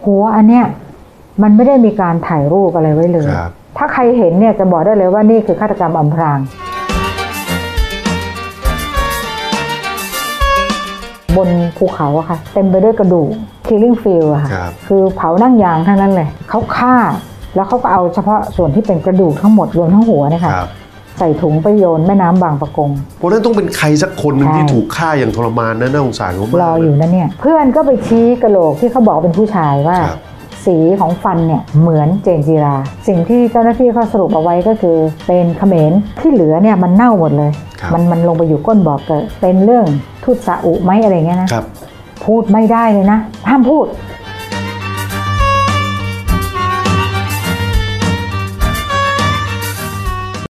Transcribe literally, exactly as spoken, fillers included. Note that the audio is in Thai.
หัวอันเนี้ยมันไม่ได้มีการถ่ายรูปอะไรไว้เลยถ้าใครเห็นเนี่ยจะบอกได้เลยว่านี่คือฆาตกรรมอำพรางบนภูเขาอะค่ะเต็มไปด้วยกระดูก killing field อะค่ะคือเผานั่งยางทั้งนั้นเลยเขาฆ่าแล้วเขาก็เอาเฉพาะส่วนที่เป็นกระดูกทั้งหมดรวมทั้งหัวเนี่ยค่ะใส่ถุงไปโยนแม่น้ำบางปะกงเพราะนั้นต้องเป็นใครสักคนหนึ่งที่ถูกฆ่าอย่างทรมานนะน่าสงสารเขามากรออยู่นะเนี่ยเพื่อนก็ไปชี้กระโหลกที่เขาบอกเป็นผู้ชายว่าสีของฟันเนี่ยเหมือนเจนจีราสิ่งที่เจ้าหน้าที่เขาสรุปเอาไว้ก็คือเป็นเขมรที่เหลือเนี่ยมันเน่าหมดเลยมันมันลงไปอยู่ก้นบ่อเกิดเป็นเรื่องทุตสาอุไหมอะไรเงี้ยนะพูดไม่ได้เลยนะห้ามพูด